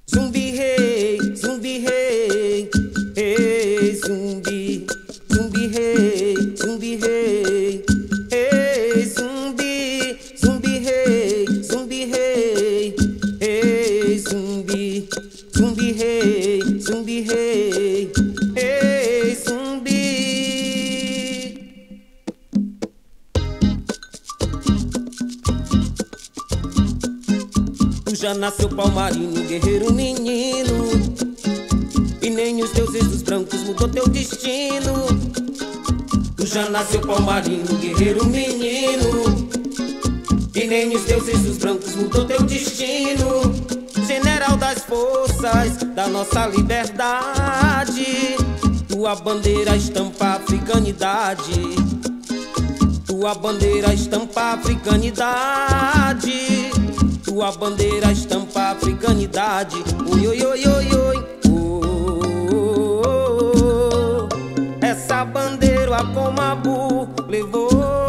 Zumbi rei, zumbi rei, ei zumbi, zumbi rei, zumbi rei, ei zumbi, zumbi rei, zumbi rei, ei zumbi, zumbi rei, zumbi rei, ei zumbi. Tu já nasceu palmarinho, guerreiro menino, e nem os deuses dos brancos mudou teu destino. Tu já nasceu palmarinho, guerreiro menino, e nem os deuses dos brancos mudou teu destino. General das forças da nossa liberdade, tua bandeira estampa a africanidade, tua bandeira estampa a africanidade, tua bandeira estampa a africanidade. Oi, oi, oi, oi, oi. Oh, oh, oh. Essa bandeira a Comabu levou.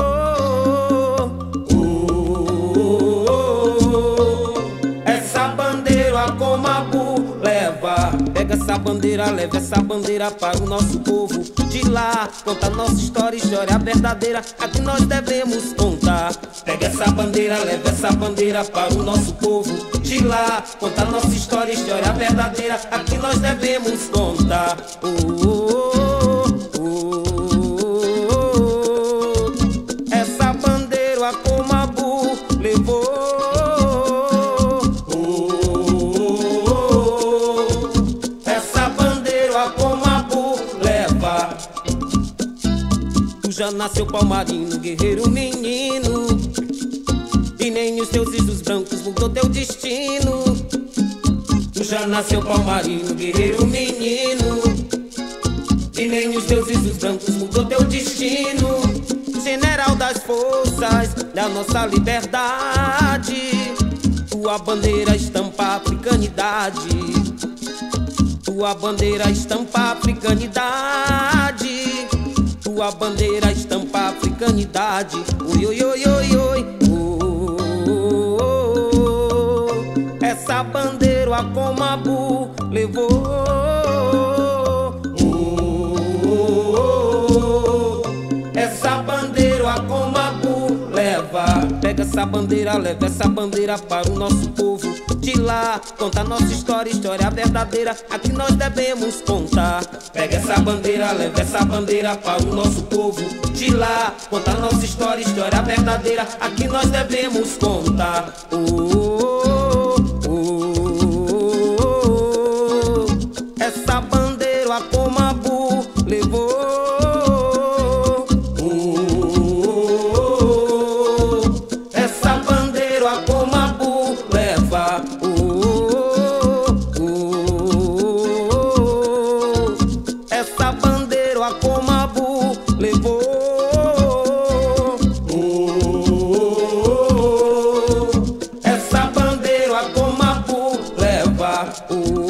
Oh, oh, oh. Essa bandeira a Comabu leva. Pega essa bandeira, leva essa bandeira para o nosso povo. De lá, conta nossa história, história verdadeira, a que nós devemos contar. Pega essa bandeira, leva essa bandeira para o nosso povo. De lá, conta nossa história, história verdadeira, a que nós devemos contar. Oh, oh, oh, oh, oh. Essa bandeira a Comabu levou. Já nasceu palmarinho, guerreiro menino, e nem os deuses dos brancos mudou teu destino. Tu já nasceu palmarinho, guerreiro menino, e nem os deuses dos brancos mudou teu destino. General das forças da nossa liberdade, tua bandeira estampa a africanidade, tua bandeira estampa a africanidade, tua bandeira estampa a africanidade. Oi, oi, oi, oi, oi. Oh, oh, oh, oh. Essa bandeira a Comabu levou. Oh, oh, oh, oh. Essa bandeira a Comabu leva. Pega essa bandeira, leva essa bandeira para o nosso povo. De lá, conta nossa história, história verdadeira, a que nós devemos contar. Pega essa bandeira, leva essa bandeira para o nosso povo. De lá, conta nossa história, história verdadeira, a que nós devemos contar. Oh, oh, oh, oh, oh. Essa bandeira a Comabu levou. Essa bandeira a Comabu levou. Essa bandeira a Comabu leva.